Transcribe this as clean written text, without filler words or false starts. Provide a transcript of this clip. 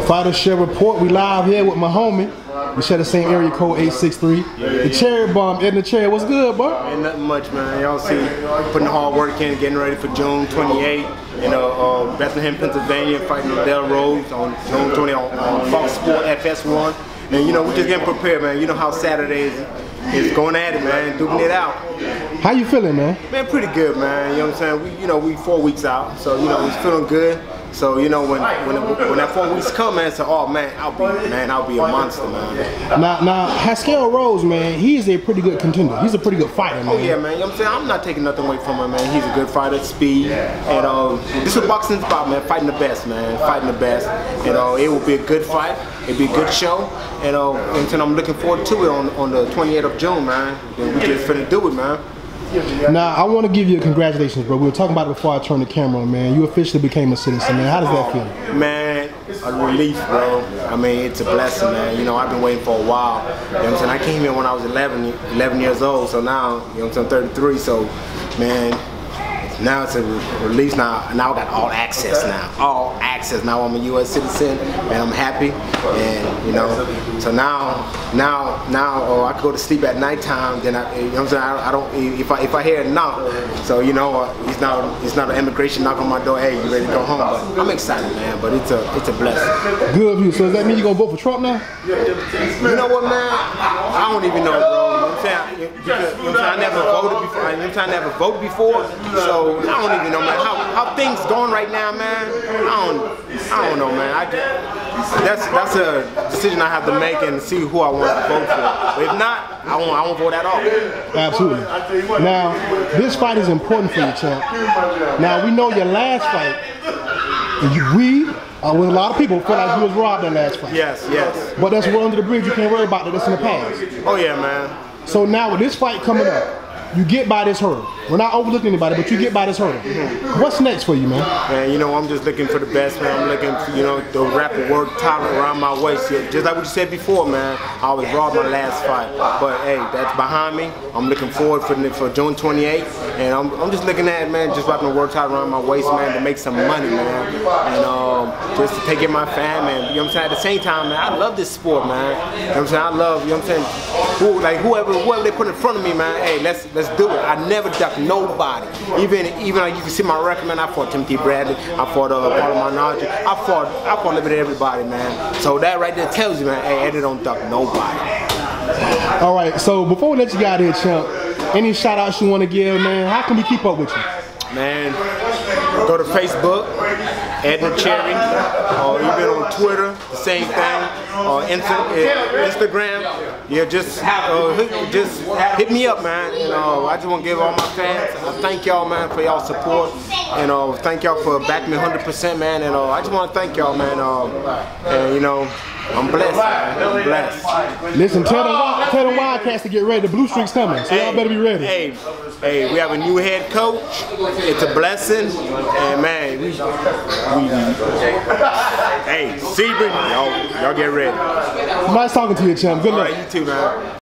Fighter Share Report. We live here with my homie. We share the same area code 863. The Cherry Bomb, Edner Cherry. What's good, bro? Ain't nothing much, man. Y'all see, putting hard work in, getting ready for June 28th in Bethlehem, Pennsylvania, fighting Del Rose on June 20th on Fox Sport FS1. And you know, we're just getting prepared, man. You know how Saturday is going at it, man, duking it out. How you feeling, man? Man, pretty good, man. You know what I'm saying? We 4 weeks out, so you know, we're feeling good. So you know, when that 4 weeks come, man, so oh man, I'll be a monster, man. Now Haskell Rose, man, he's a pretty good contender. He's a pretty good fighter, man. Oh yeah, man. You know what I'm saying? I'm not taking nothing away from him, man. He's a good fighter, speed, and this is what boxing's about, man. Fighting the best, man. Fighting the best. It will be a good fight. It'll be a good show. And I'm looking forward to it on the 28th of June, man. And we just finna do it, man. Now, I want to give you a congratulations, bro. We were talking about it before I turned the camera on, man. You officially became a citizen, man. How does that feel? Man, a relief, bro. I mean, it's a blessing, man. You know, I've been waiting for a while. You know what I'm saying? I came here when I was 11 years old, so now, you know what I'm saying, 33, so, man, now it's a release. Now I got all access now. All access. Now I'm a U.S. citizen, and I'm happy. And you know, so now I can go to sleep at nighttime. Then you know what I'm saying? I don't. If I hear a knock, so you know, it's not an immigration knock on my door. Hey, you ready to go home? But I'm excited, man. But it's a blessing. Good of you. So does that mean you gonna vote for Trump now? You know what, man? I don't even know, bro. I never voted before. I never voted before, so I don't even know, man. How things going right now, man? I don't know, man. That's a decision I have to make and see who I want to vote for. But if not, I won't vote at all. Absolutely. Now, this fight is important for you, champ. Now we know your last fight. With a lot of people feel like you was robbed that last fight. Yes. But that's well under the bridge. You can't worry about that. That's in the past. Oh yeah, man. So now with this fight coming up, you get by this hurdle. We're not overlooking anybody, but you get by this hurdle. What's next for you, man? Man, you know, I'm just looking for the best, man. I'm looking for, you know, the rapid work title around my waist. Just like what you said before, man. I was robbed my last fight. But hey, that's behind me. I'm looking forward for June 28th. And I'm just looking at, man, just wrapping the work title around my waist, man, to make some money, man. And just to take care of my family. And, you know what I'm saying? At the same time, man, I love this sport, man. You know what I'm saying? I love, you know what I'm saying? Whoever they put in front of me, man, hey, let's do it. I never duck nobody. Even like you can see my record, man. I fought Timothy Bradley. I fought Paulo Manager. I fought a little bit of everybody, man. So that right there tells you, man, hey, Eddie don't duck nobody. All right. So before we let you get out of here, champ, any shout outs you want to give, man? How can we keep up with you? Man, go to Facebook, Edner Cherry, or even on Twitter, the same thing, or Instagram. Yeah, just hit me up, man. You know, I just want to give all my fans, thank y'all, man, for y'all support. You know, thank y'all for backing me 100%, man. And I just want to thank y'all, man. And you know, I'm blessed, man. I'm blessed. Listen, tell the Wildcats to get ready. The blue streak's coming, so y'all better be ready. Hey, we have a new head coach. It's a blessing, and man, hey, Sebring, y'all get ready. Nice talking to you, champ. Good luck. All right, you too, man.